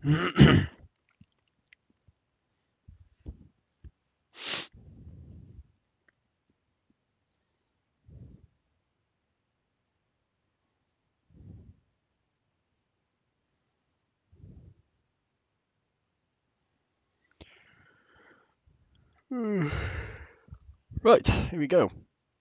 Right, here we go.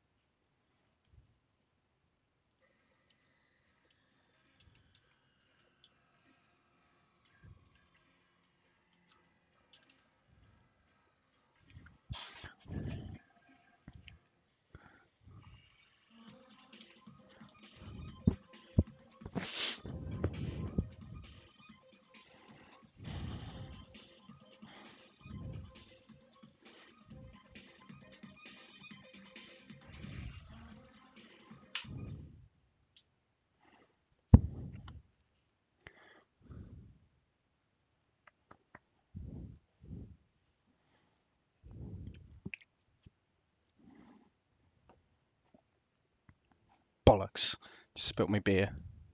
Bollocks. Just spilt my beer.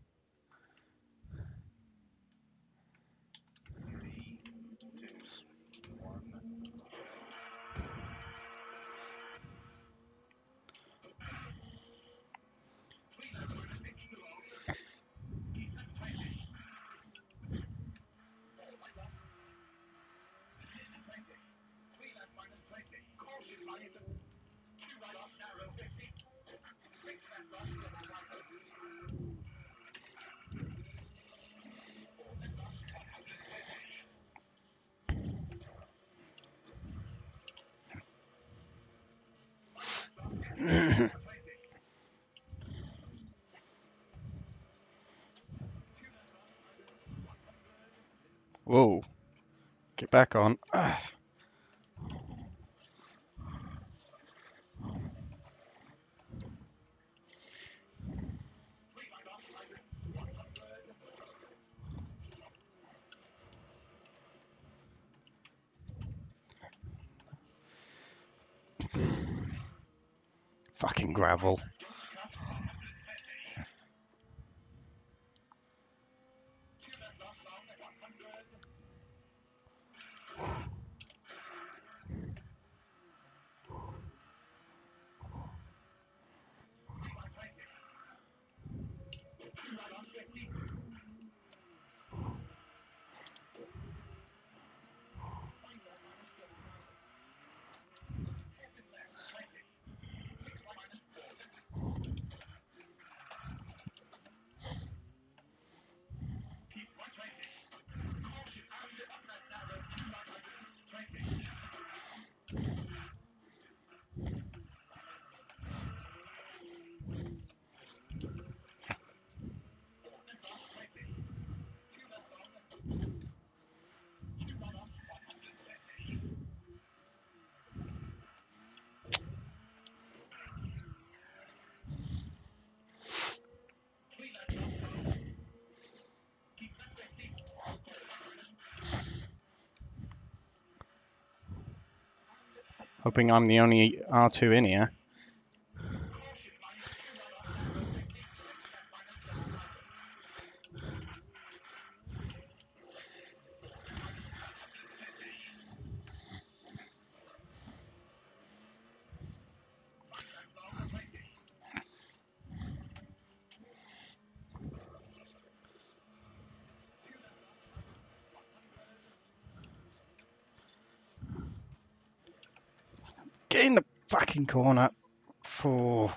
Whoa. Get back on. Fucking gravel. Hoping I'm the only R2 in here. Get in the fucking corner. For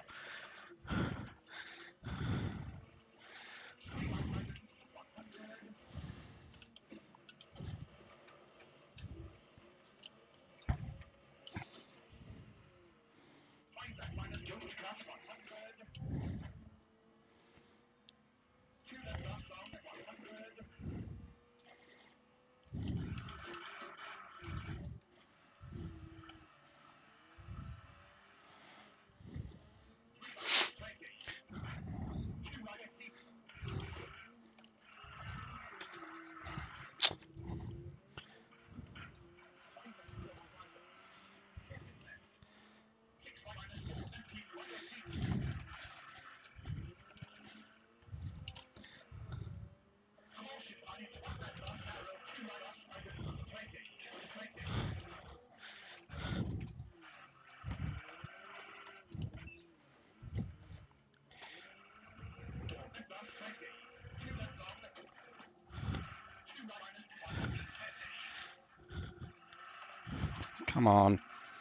Come on.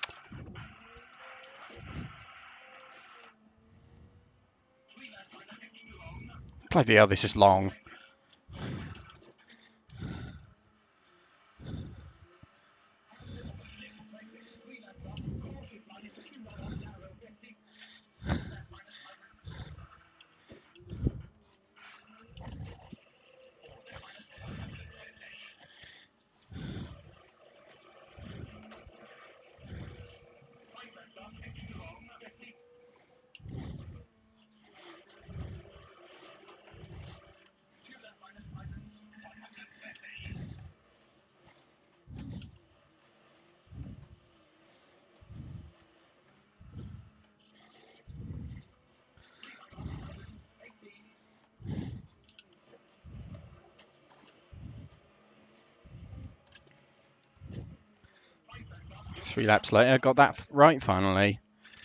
Bloody hell, this is long. Three laps later, got that right finally.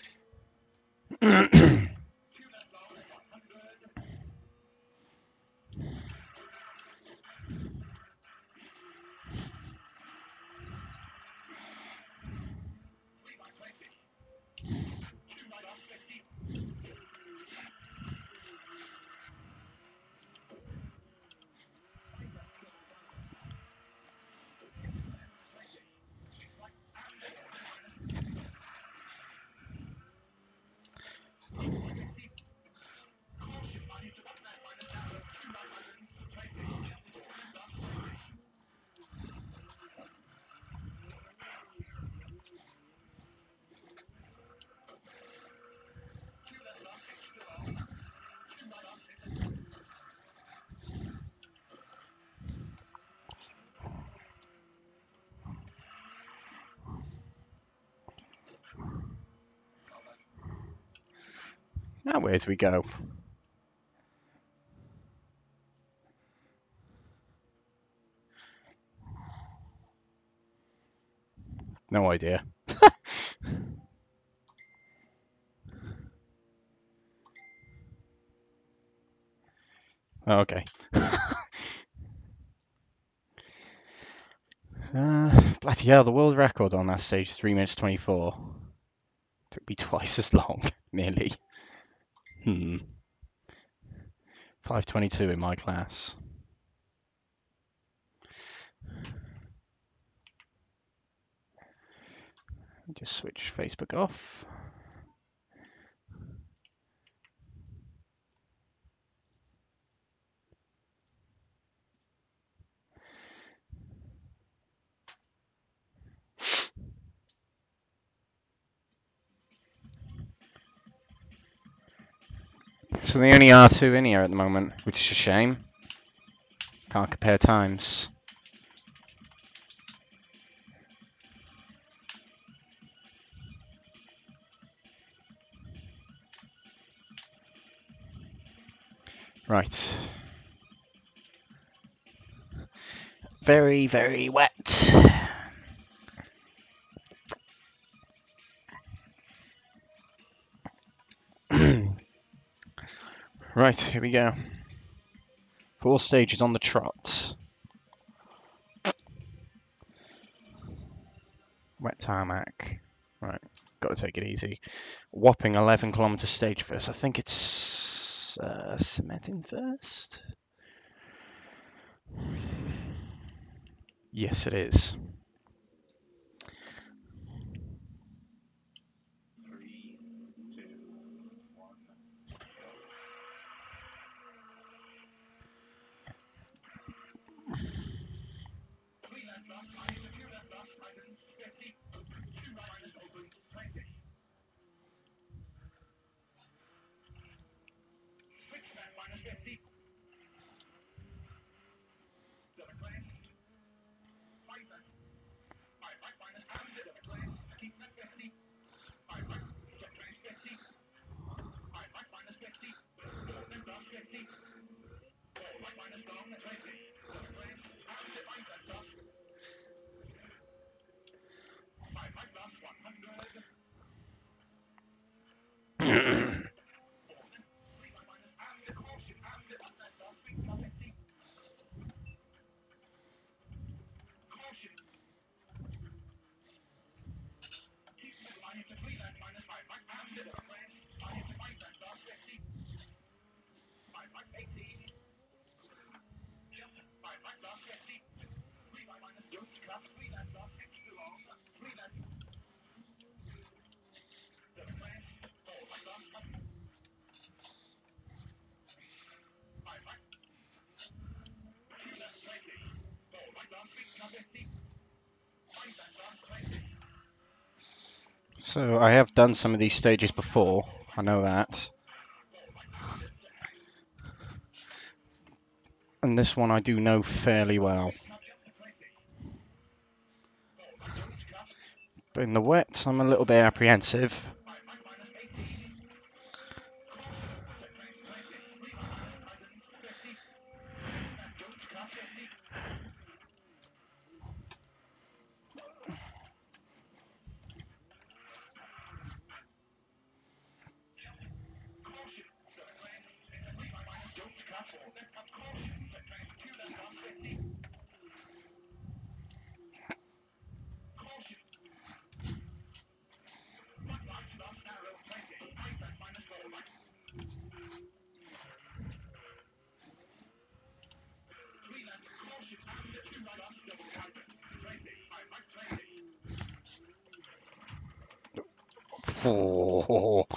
Now where do we go? No idea. Oh, okay. Bloody hell, the world record on that stage is 3 minutes 24. Took me twice as long, nearly. 5:22 in my class. Just switch Facebook off. So the only R2 in here at the moment, which is a shame. Can't compare times. Right. Very, very wet. Right, here we go. 4 stages on the trot. Wet tarmac. Right, got to take it easy. Whopping 11-kilometer stage first. I think it's cementing first. Yes, it is. So I have done some of these stages before, I know that. And this one I do know fairly well. But in the wet, I'm a little bit apprehensive. Oh.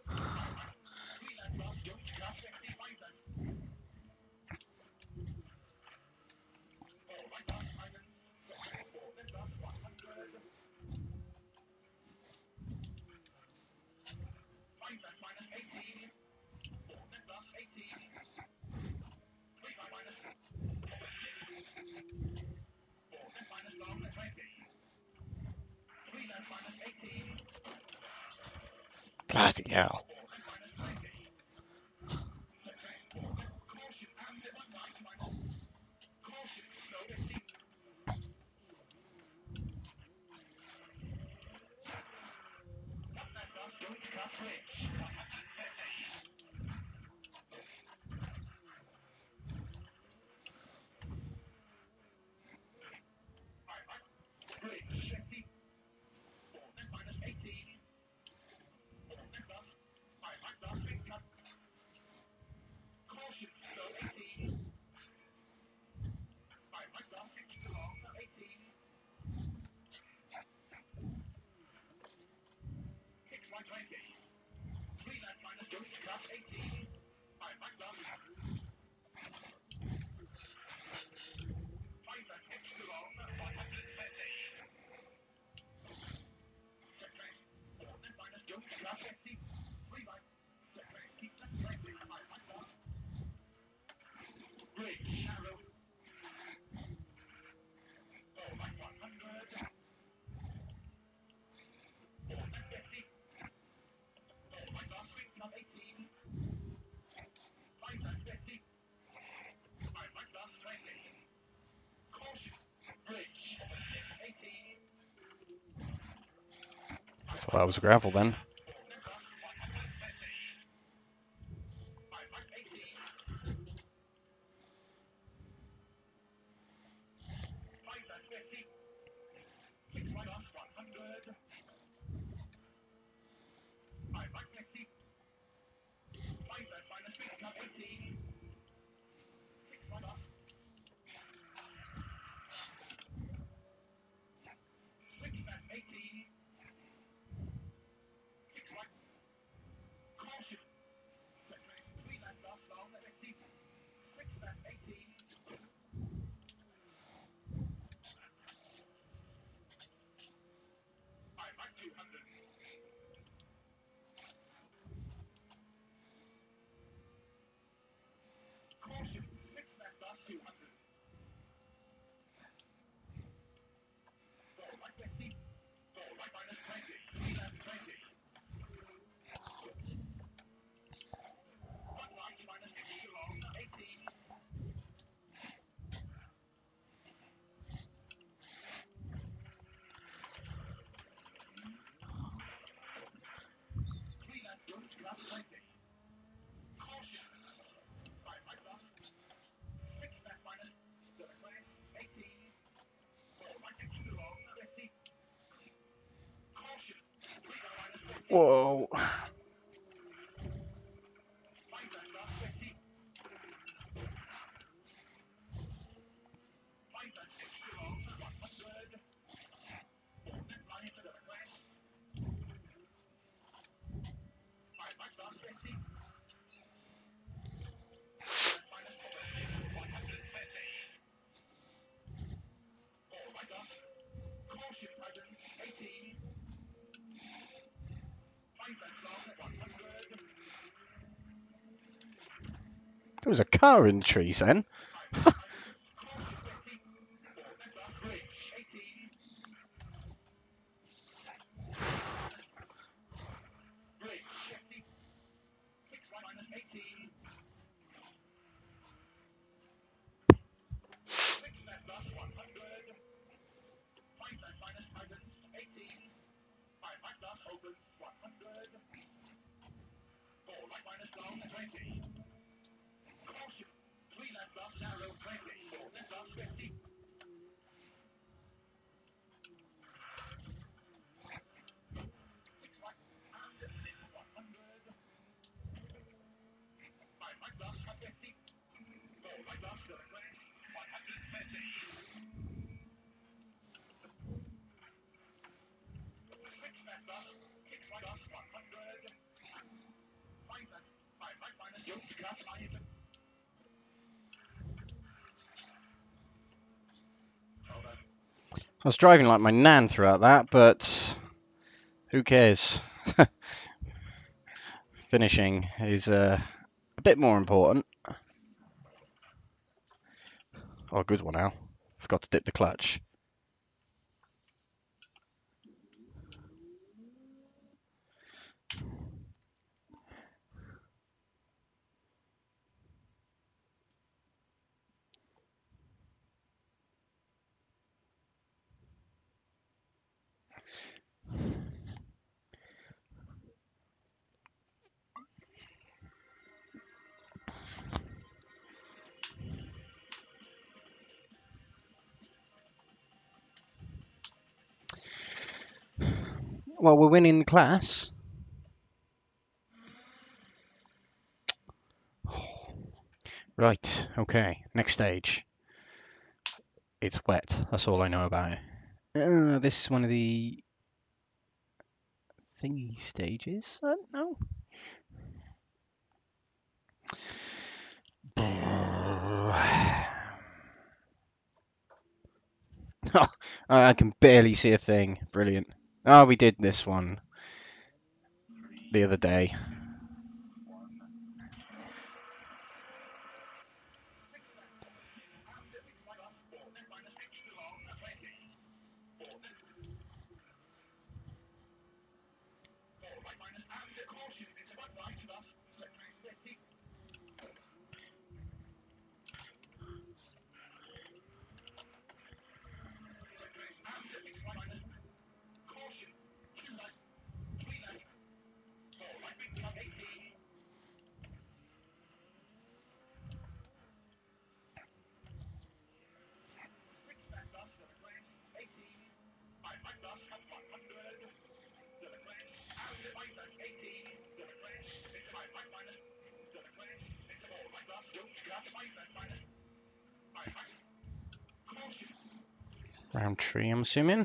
Bloody hell. Thought that was gravel then. Whoa. There was a car in the trees then. I was driving like my nan throughout that, but who cares? Finishing is a bit more important. Oh, good one, Al. Forgot to dip the clutch. Well, we're winning the class. Right, okay. Next stage. It's wet. That's all I know about it. This is one of the thingy stages. I don't know. I can barely see a thing. Brilliant. Oh, we did this one the other day. Round tree, I'm assuming.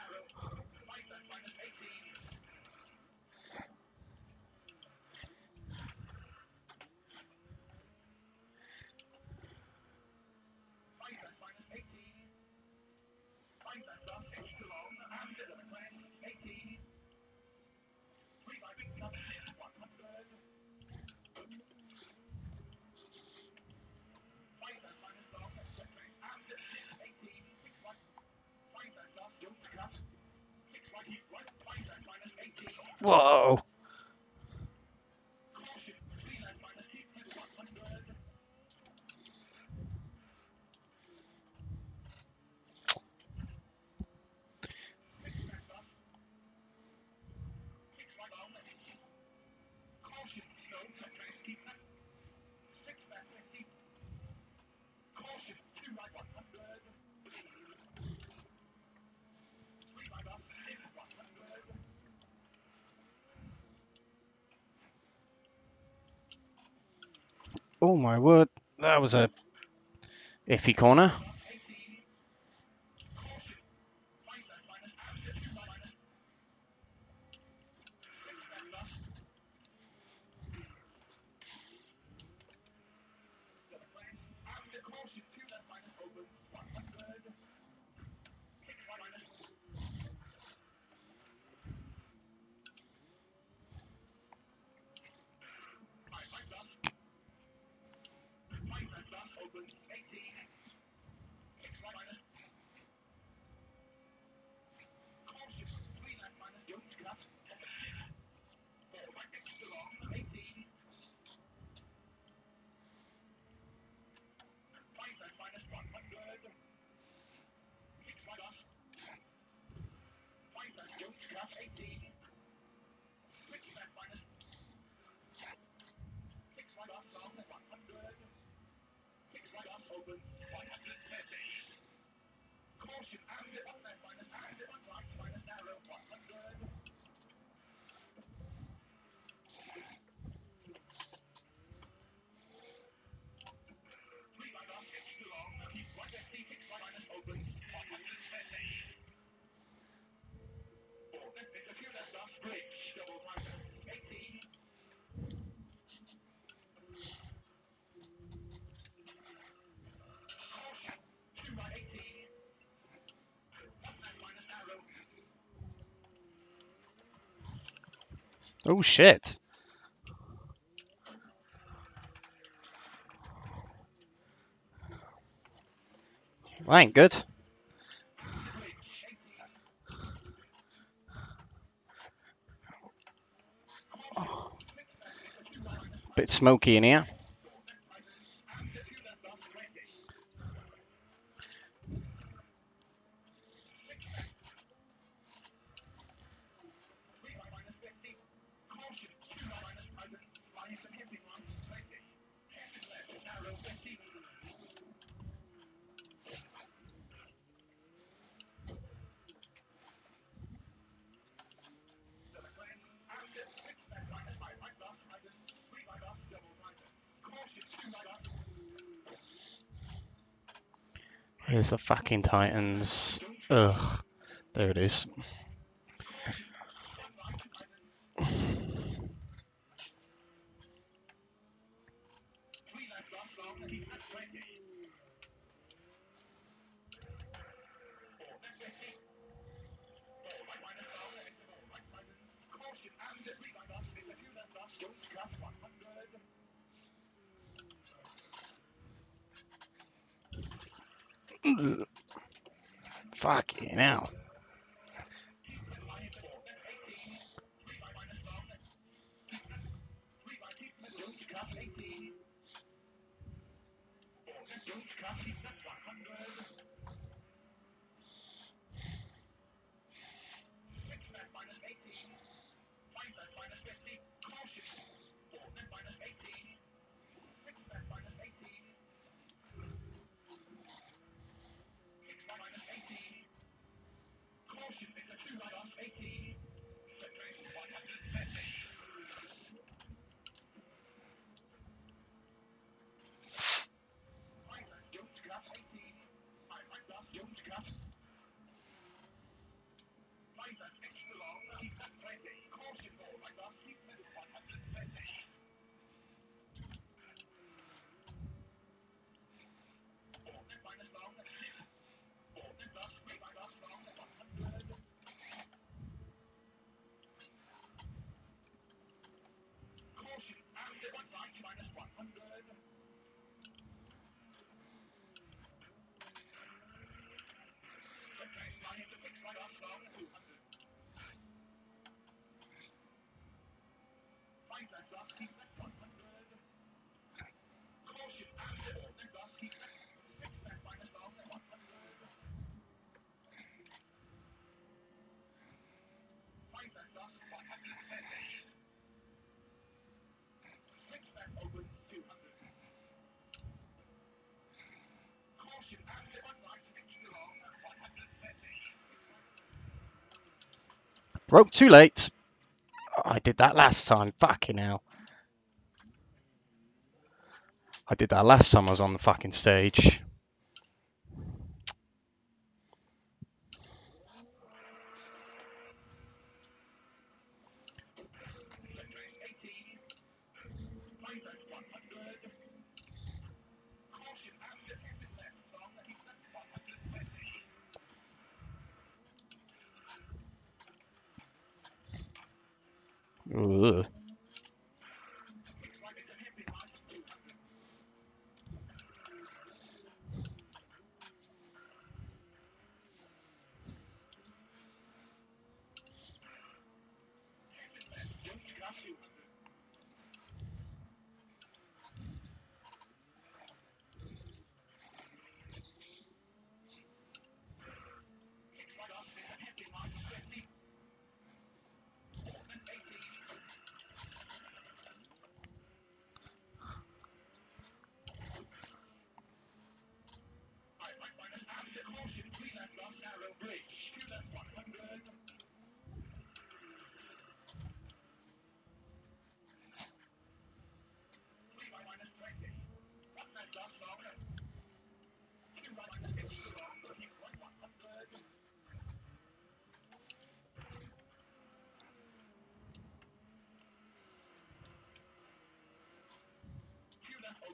Whoa! Oh my word, that was a iffy corner. Oh shit. That ain't good. Bit smoky in here. Where's the fucking Titans? Ugh. There it is. Fucking hell. Broke too late. Oh, I did that last time. Fucking hell. I did that last time I was on the fucking stage. Ugh.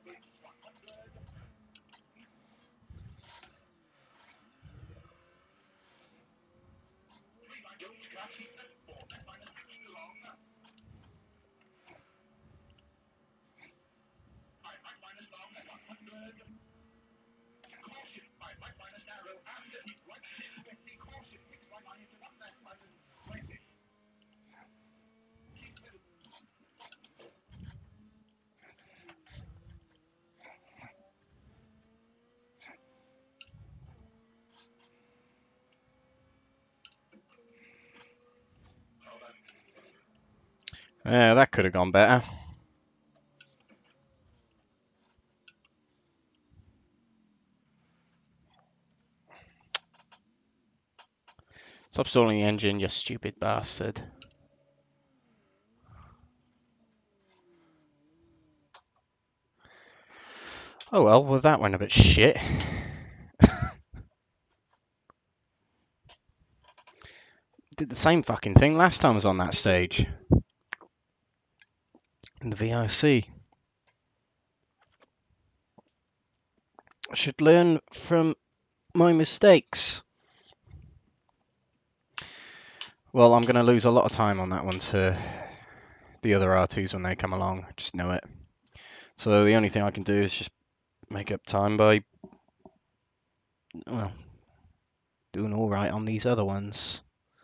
Yeah, that could have gone better. Stop stalling the engine, you stupid bastard. Oh well, that went a bit shit. Did the same fucking thing last time I was on that stage. In the VIC. I should learn from my mistakes. Well, I'm going to lose a lot of time on that one to the other R2s when they come along. I just know it. So the only thing I can do is just make up time by, well, doing alright on these other ones.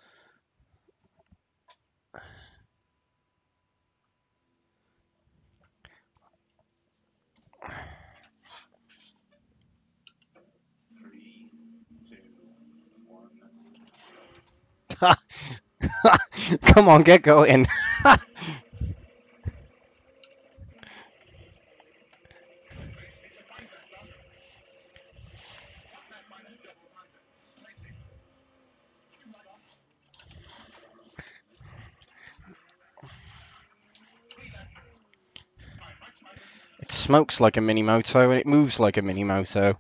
Come on, get going. It smokes like a mini moto and it moves like a mini moto.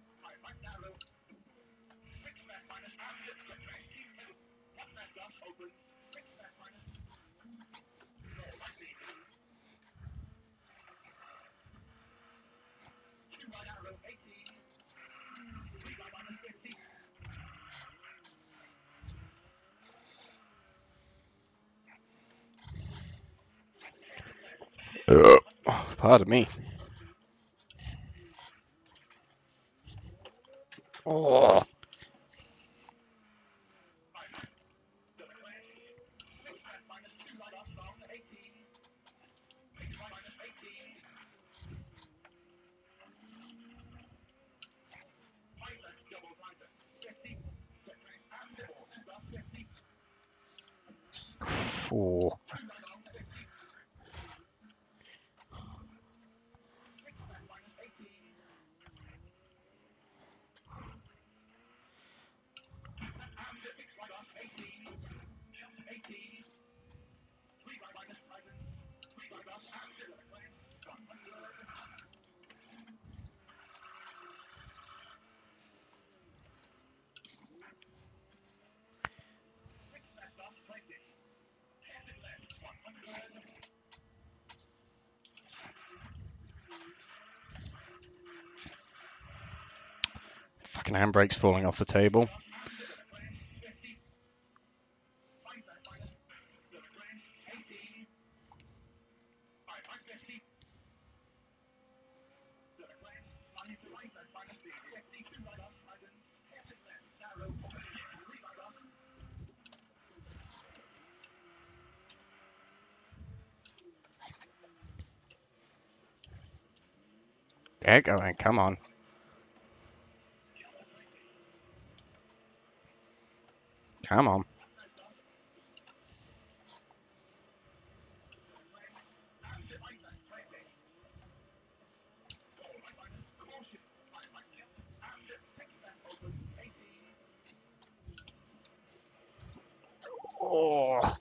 Pardon me. Oh. Oh. Fucking handbrake's falling off the table. Get going, come on. Come on. Oh.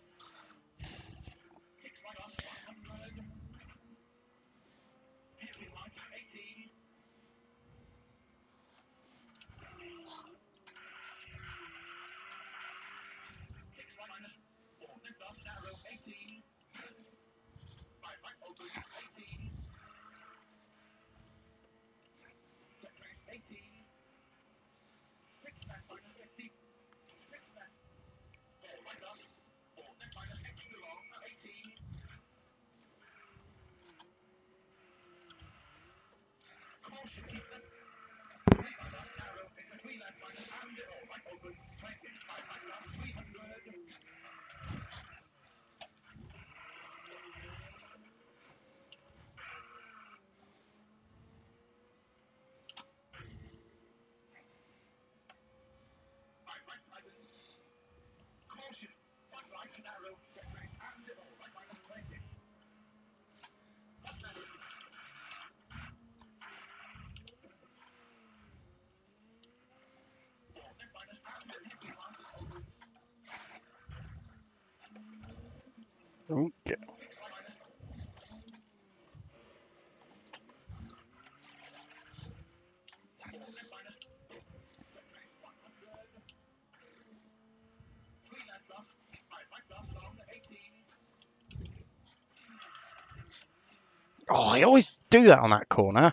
Okay. Oh, I always do that on that corner.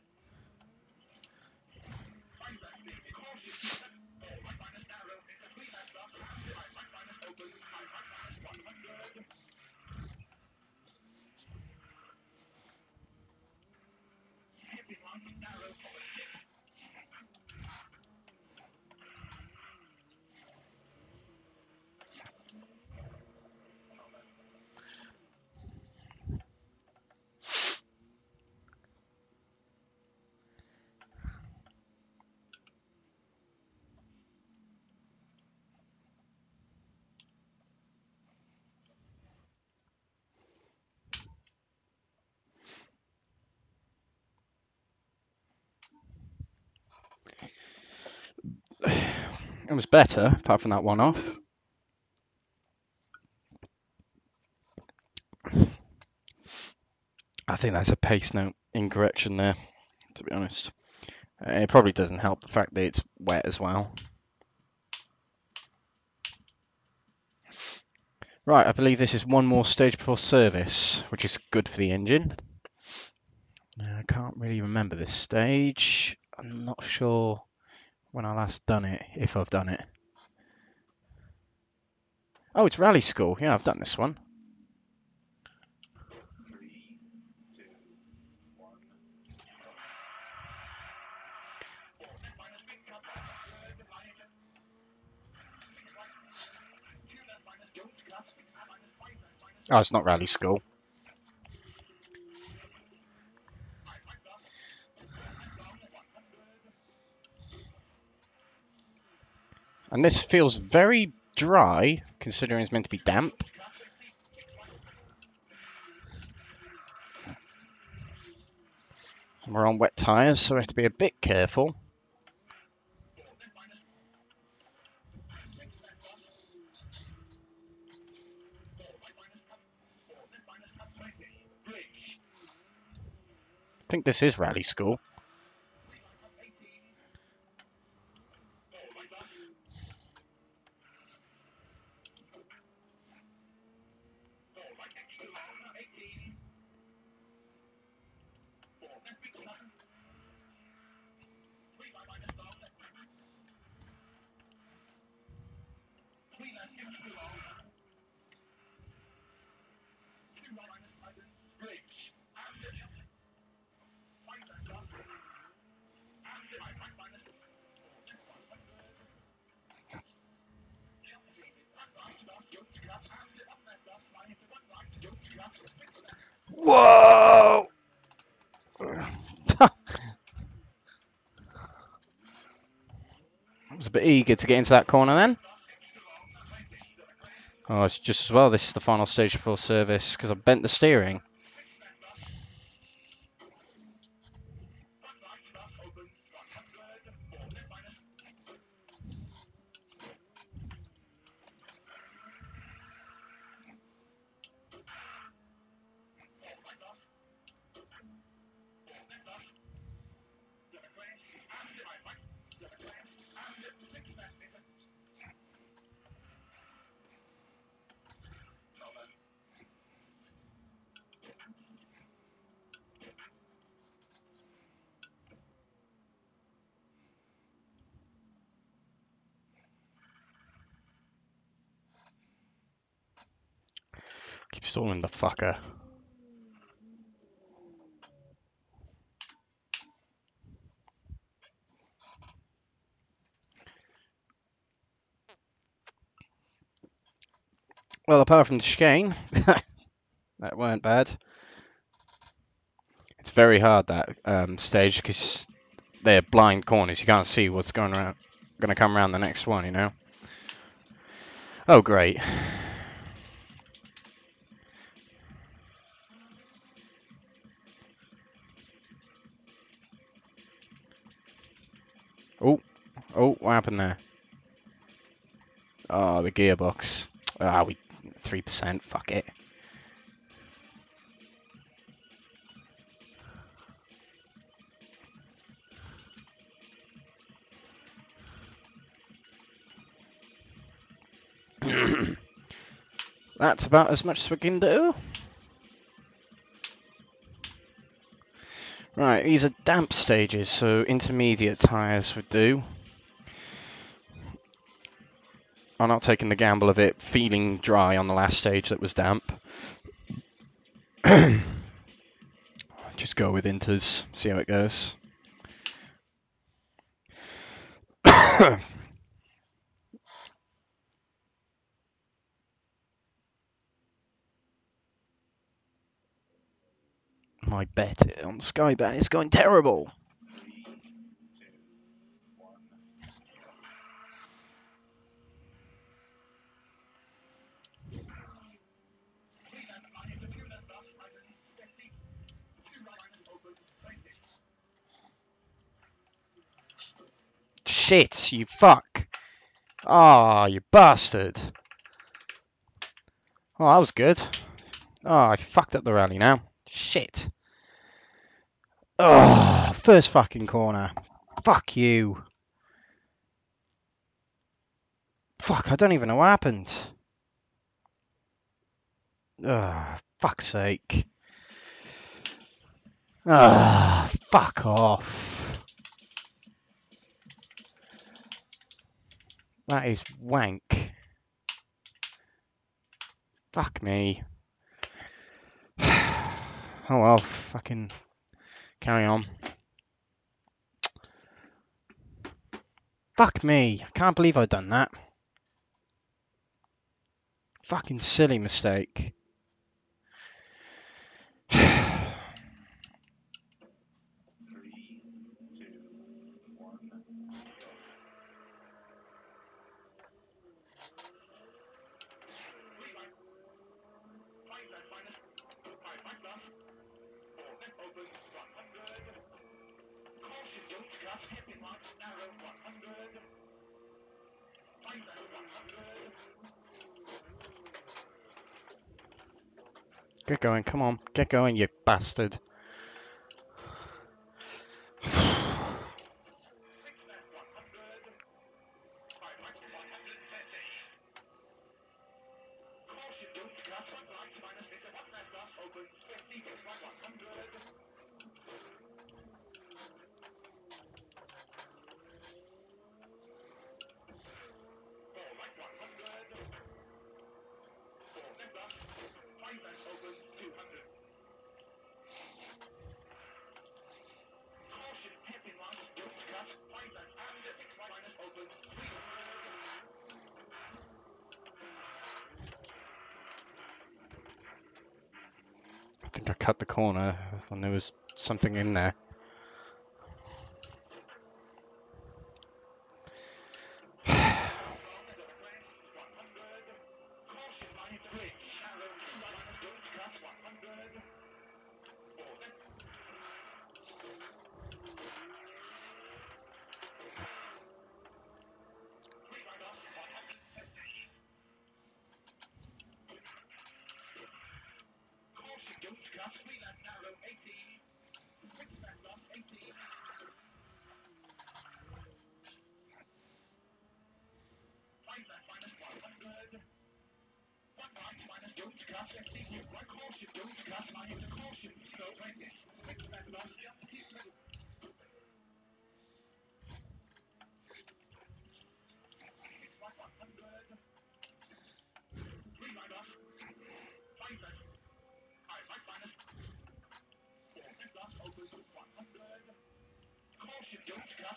It was better, apart from that one off. I think that's a pace note incorrection there, to be honest. It probably doesn't help the fact that it's wet as well. Right, I believe this is one more stage before service, which is good for the engine. I can't really remember this stage. I'm not sure when I last done it, if I've done it. Oh, it's rally school. Yeah, I've done this one. Oh, it's not rally school. And this feels very dry, considering it's meant to be damp. We're on wet tyres, so we have to be a bit careful. I think this is rally school. Whoa! I was a bit eager to get into that corner then. Oh, it's just as well this is the final stage before service, because I bent the steering. Stalling the fucker. Well, apart from the chicane, that weren't bad. It's very hard, that stage, because they're blind corners. You can't see what's going to come around the next one, you know? Oh, great. Oh, what happened there? Oh, the gearbox. Ah, 3%, fuck it. That's about as much as we can do. Right, these are damp stages, so intermediate tyres would do. I'm not taking the gamble of it feeling dry on the last stage that was damp. Just go with inters, see how it goes. My bet on Sky Bet is going terrible. Shit, you fuck. Ah, you bastard. Oh, that was good. Oh, I fucked up the rally now. Shit. Oh, first fucking corner. Fuck you. Fuck, I don't even know what happened. Ah, fuck's sake. Ah, fuck off. That is wank. Fuck me. Oh well, fucking carry on. Fuck me. I can't believe I've done that. Fucking silly mistake. Get going, come on. Get going, you bastard. I think I cut the corner when there was something in there.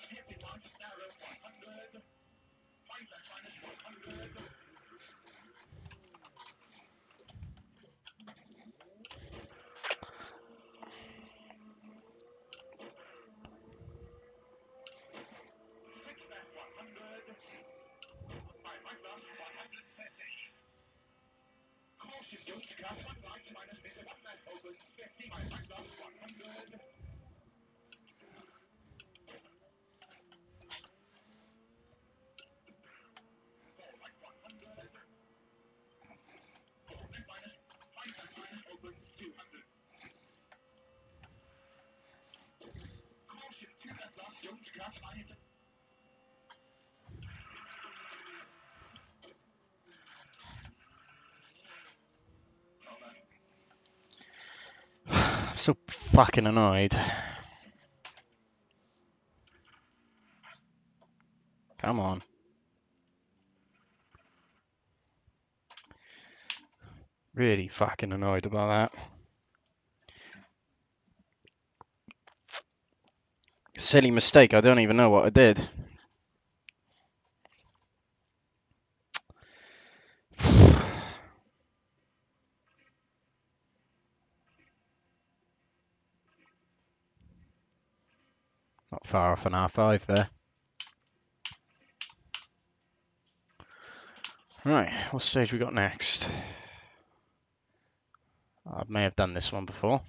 I'm so fucking annoyed. Come on. Really fucking annoyed about that. Silly mistake, I don't even know what I did. Not far off an R5 there. Right, what stage we got next? I may have done this one before.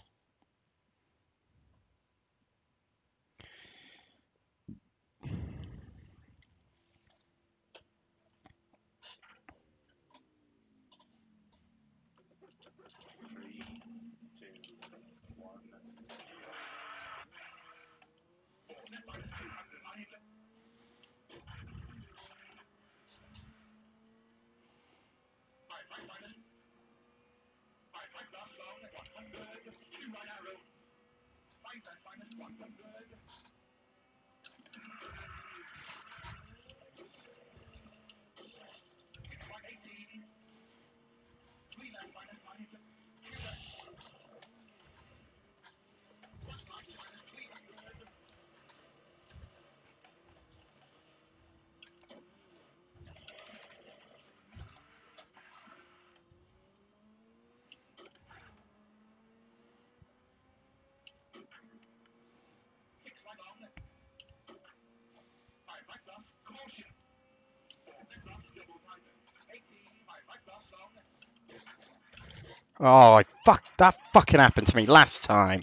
Oh, that fucking happened to me last time.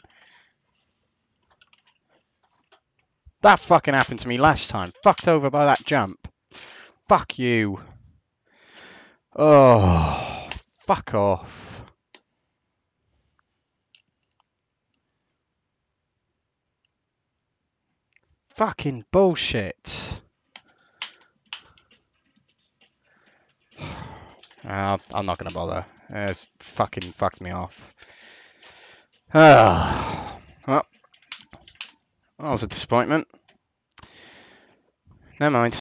That fucking happened to me last time. Fucked over by that jump. Fuck you. Oh, fuck off. Fucking bullshit. I'm not gonna bother. It's fucking fucked me off. Well, that was a disappointment. Never mind.